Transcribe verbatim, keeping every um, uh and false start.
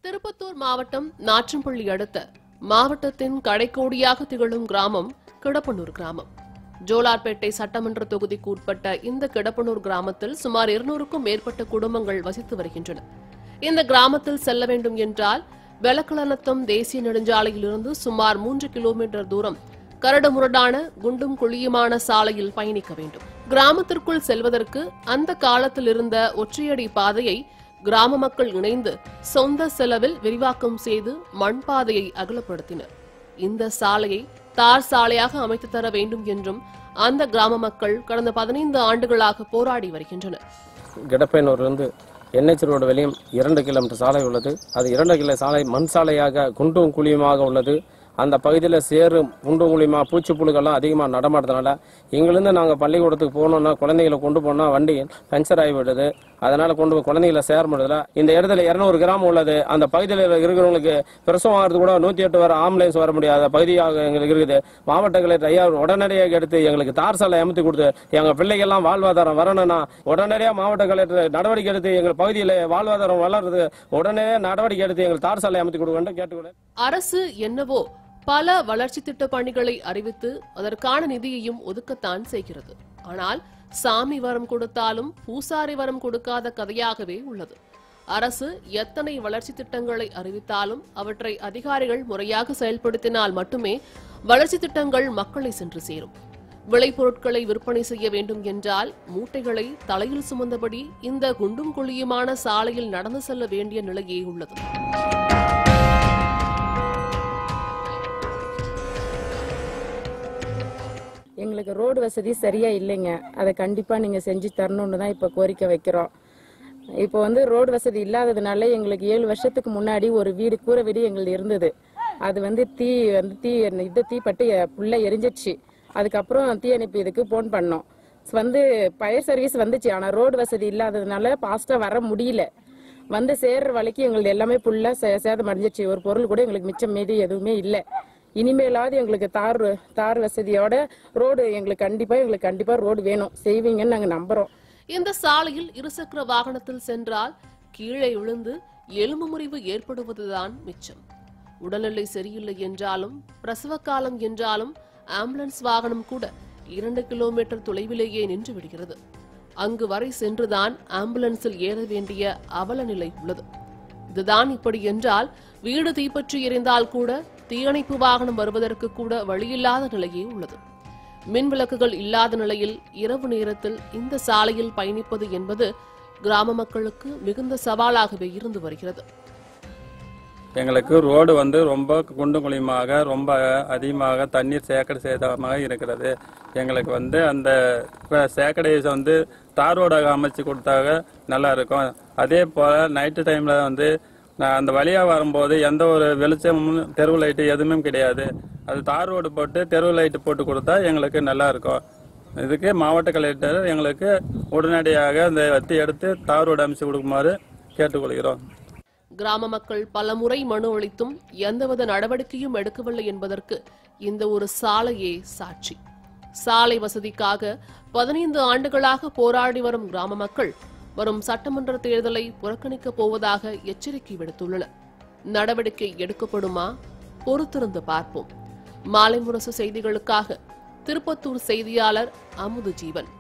திருப்பத்தூர் மாவட்டம் நாற்றம்பள்ளி அடுத்த மாவட்டத்தின் கடைக்கோடியாக திகழும் கிராமம் கிடப்பனூர் கிராமம். ஜோலார்பேட்டை சட்டமன்ற தொகுதிக்கு உட்பட்ட இந்த கிடப்பனூர் கிராமத்தில் சுமார் இருநூறுக்கும் மேற்பட்ட குடும்பங்கள் வசித்து வருகின்றன. இந்த கிராமத்தில் செல்ல வேண்டும் என்றால் வெலக்கலநத்தம் தேசிய நெடுஞ்சாலையிலிருந்து சுமார் மூன்று கிலோமீட்டர் தூரம் கரடுமுரடான குண்டும் குழியுமான சாலையில் பயணிக்க வேண்டும். கிராமத்திற்குள் செல்வதற்கு அந்த காலத்தில் இருந்த ஒற்றையடி பாதையை கிராம மக்கள் இணைந்து சொந்த செலவில் விரிவாக்கம் செய்து மண் பாதையை அகலப்படுத்தினர். இந்த சாலையை தார் சாலையாக அமைத்து தர வேண்டும் என்றும் அந்த கிராம மக்கள் கடந்த பதினைந்து ஆண்டுகளாக போராடி வருகின்றனர். கிடப்பனூரிலிருந்து என்எச் ரோடு வெளியும் இரண்டு கிலோமீட்டர் சாலை உள்ளது. அது இரண்டு கிலோ சாலை மண் சாலையாக குண்டும் குழியுமாக உள்ளது. அந்த பகுதியில் சேரு குண்டும் குழியுமா பூச்சி புழுக்கெல்லாம் அதிகமாக நடமாடுறதுனால எங்கிருந்து நாங்கள் பள்ளிக்கூடத்துக்கு போகணுன்னா குழந்தைகளை கொண்டு போனால் வண்டி பஞ்சர் ஆகிவிடுது. அதனால கொண்டு போய் குழந்தைகளை சேர முடியல. இந்த இடத்துல இருநூறு கிராமம் உள்ளது. அந்த பகுதியில் இருக்கிறவங்களுக்கு பிரசவம் ஆகிறது கூட நூற்றி எட்டு வர ஆம்புலன்ஸ் வர முடியாத பகுதியாக எங்களுக்கு இருக்குது. மாவட்ட கலெக்டர் ஐயா உடனடியாக எடுத்து எங்களுக்கு தார் சாலை அமைத்து கொடுத்து எங்கள் பிள்ளைகள்லாம் வாழ்வாதாரம் வரணும்னா உடனடியாக மாவட்ட கலெக்டர் நடவடிக்கை எடுத்து எங்கள் பகுதியில் வாழ்வாதாரம் வளர்றது உடனே நடவடிக்கை எடுத்து எங்களுக்கு தார் சாலை அமைத்து கொடுக்க கேட்டுக்கொள்ள. அரசு என்னவோ பல வளர்ச்சி திட்ட பணிகளை அறிவித்து அதற்கான நிதியையும் ஒதுக்கத்தான் செய்கிறது. ஆனால் சாமி வரம் கொடுத்தாலும் பூசாரி வரம் கொடுக்காத கதையாகவே உள்ளது. அரசு எத்தனை வளர்ச்சி திட்டங்களை அறிவித்தாலும் அவற்றை அதிகாரிகள் முறையாக செயல்படுத்தினால் மட்டுமே வளர்ச்சி திட்டங்கள் மக்களை சென்று சேரும். விளைபொருட்களை விற்பனை செய்ய வேண்டும் என்றால் மூட்டைகளை தலையில் சுமந்தபடி இந்த குண்டும் குழியுமான சாலையில் நடந்து செல்ல வேண்டிய நிலையே உள்ளது. எங்களுக்கு ரோடு வசதி சரியா இல்லைங்க. அதை கண்டிப்பா நீங்க செஞ்சு தரணும்னு தான் இப்ப கோரிக்கை வைக்கிறோம். இப்போ வந்து ரோடு வசதி இல்லாததுனால எங்களுக்கு ஏழு வருஷத்துக்கு முன்னாடி ஒரு வீடு கூரை வீடு எங்களுக்கு இருந்தது. அது வந்து தீ வந்து தீ இது தீப்பட்டு புள்ள எரிஞ்சிடுச்சு. அதுக்கப்புறம் தீயணைப்பு இதுக்கு போன் பண்ணோம். வந்து ஃபயர் சர்வீஸ் வந்துச்சு. ஆனா ரோடு வசதி இல்லாததுனால பாஸ்டா வர முடியல. வந்து சேர்ற வழிக்கு எங்களுக்கு எல்லாமே புல்லா சேதம் அடைஞ்சிச்சு. ஒரு பொருள் கூட எங்களுக்கு மிச்சம் மீதி எதுவுமே இல்லை. இனிமேலாவது எங்களுக்கு தார் தார் வசதியோட ரோடு எங்களுக்கு கண்டிப்பா எங்களுக்கு கண்டிப்பா ரோடு வேணும், செய்வீங்கன்னு நாங்க நம்புறோம். இந்த சாலையில் இருசக்கர வாகனத்தில் சென்றால் கீழே விழுந்து எலும்பு முறிவு ஏற்படுவதுதான் மிச்சம். உடல்நிலை சரியில்லை என்றாலும் பிரசவ காலம் என்றாலும் ஆம்புலன்ஸ் வாகனம் கூட இரண்டு கிலோமீட்டர் தொலைவிலேயே நின்று விடுகிறது. அங்கு வரை சென்றுதான் ஆம்புலன்ஸில் ஏற வேண்டிய அவல நிலை உள்ளது. இதுதான் இப்படி என்றால் வீடு தீப்பற்றி எரிந்தால் கூட தீயணைப்பு வாகனம் வருவதற்கு கூட வழியில்லாத நிலையே உள்ளது. மின் விளக்குகள் இல்லாத நிலையில் இரவு நேரத்தில் இந்த சாலையில் பயணிப்பது என்பது கிராம மக்களுக்கு மிகுந்த சவாலாகவே இருந்து வருகிறது. எங்களுக்கு ரோடு வந்து ரொம்ப குண்டும் குழியுமாக ரொம்ப அதிகமாக தண்ணீர் சேக்கடை சேதமாக இருக்கிறது. எங்களுக்கு வந்து அந்த சேக்கடையை வந்து தார் ரோடாக அமைச்சு கொடுத்தாக நல்லா இருக்கும். அதே போல நைட்டு டைம்ல வந்து அந்த வழியா வரும்போது எந்த ஒரு வெளிச்சமும் தெருவு லைட்டு எதுவுமே கிடையாது. அது தார் ரோடு போட்டு தெருவு லைட்டு போட்டு கொடுத்தா எங்களுக்கு நல்லா இருக்கும். இதுக்கு மாவட்ட கலெக்டர் எங்களுக்கு உடனடியாக அந்த வத்தி எடுத்து தார் ரோடு அமைச்சு கொடுக்குமாறு கேட்டுக்கொள்கிறோம். கிராம மக்கள் பல முறை மனு அளித்தும் எந்தவித நடவடிக்கையும் எடுக்கவில்லை என்பதற்கு இந்த ஒரு சாலையே சாட்சி. சாலை வசதிக்காக பதினைந்து ஆண்டுகளாக போராடி வரும் கிராம மக்கள் வரும் சட்டமன்ற தேர்தலை புறக்கணிக்கப் போவதாக எச்சரிக்கை விடுத்துள்ளனர். நடவடிக்கை எடுக்கப்படுமா? பொறுத்திருந்து பார்ப்போம். மாலைமுரசு செய்திகளுக்காக திருப்பத்தூர் செய்தியாளர் அமுது ஜீவன்.